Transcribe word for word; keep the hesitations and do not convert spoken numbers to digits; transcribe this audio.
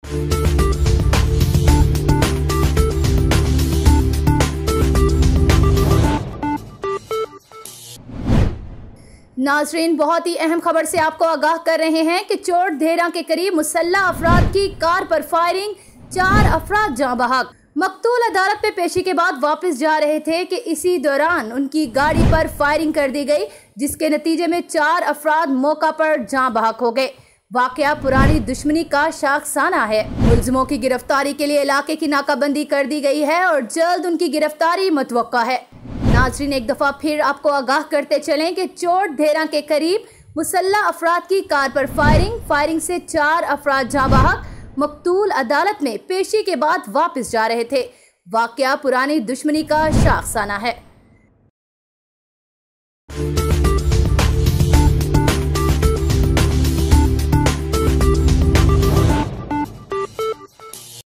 नाजरीन, बहुत ही अहम खबर से आपको आगाह कर रहे हैं कि चोट धेरा के करीब मुसल्ला अफराद की कार पर फायरिंग, चार अफराद जाँ बहक। मकतूल अदालत में पेशी के बाद वापस जा रहे थे कि इसी दौरान उनकी गाड़ी पर फायरिंग कर दी गई, जिसके नतीजे में चार अफराद मौका पर जाँ बहक हो गए। वाकया पुरानी दुश्मनी का शाखसाना है। मुलजिमों की गिरफ्तारी के लिए इलाके की नाकाबंदी कर दी गई है और जल्द उनकी गिरफ्तारी मुतवक्का है। नाजरीन, एक दफा फिर आपको आगाह करते चलें कि चोट धेरा के करीब मुसल्ला अफराद की कार पर फायरिंग फायरिंग से चार अफराद जाँ बहक। मकतूल अदालत में पेशी के बाद वापस जा रहे थे। वाकया पुरानी दुश्मनी का शाखसाना है।